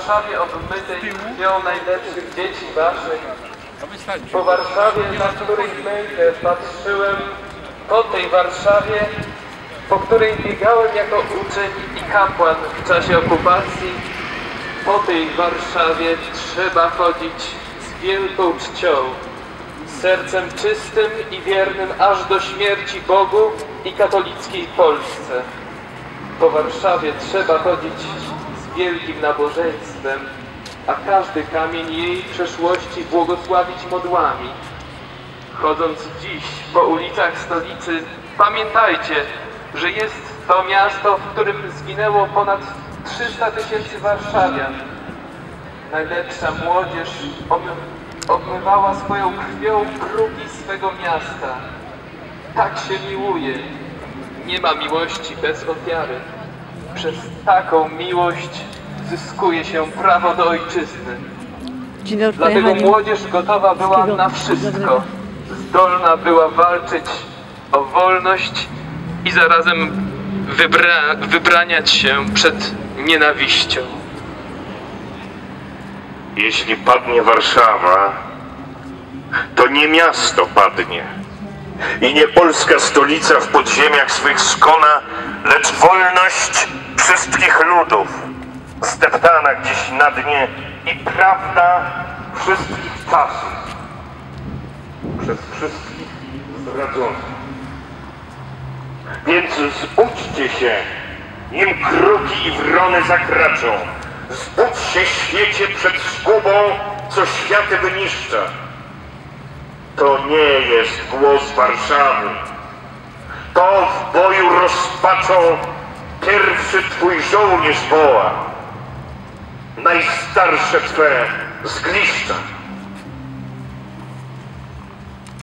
Warszawie obmytej krwią najlepszych dzieci waszych, po Warszawie, na której mękę patrzyłem, po tej Warszawie, po której biegałem jako uczeń i kapłan w czasie okupacji, po tej Warszawie trzeba chodzić z wielką czcią, z sercem czystym i wiernym aż do śmierci Bogu i katolickiej Polsce. Po Warszawie trzeba chodzić z wielkim nabożeństwem, a każdy kamień jej przeszłości błogosławić modłami. Chodząc dziś po ulicach stolicy, pamiętajcie, że jest to miasto, w którym zginęło ponad 300 000 warszawian. Najlepsza młodzież obmywała swoją krwią progi swego miasta. Tak się miłuje. Nie ma miłości bez ofiary. Przez taką miłość zyskuje się prawo do ojczyzny. Dlatego młodzież gotowa była na wszystko. Zdolna była walczyć o wolność i zarazem wybraniać się przed nienawiścią. Jeśli padnie Warszawa, to nie miasto padnie i nie polska stolica w podziemiach swych skona, lecz wolność wszystkich ludów, zdeptana gdzieś na dnie i prawda wszystkich czasów, przez wszystkich zdradzonych. Więc zbudźcie się, nim kruki i wrony zakraczą. Zbudź się, świecie, przed zgubą, co światy wyniszcza. To nie jest głos Warszawy. To w boju rozpaczą pierwszy twój żołnierz woła. Najstarsze twe zgliszcza.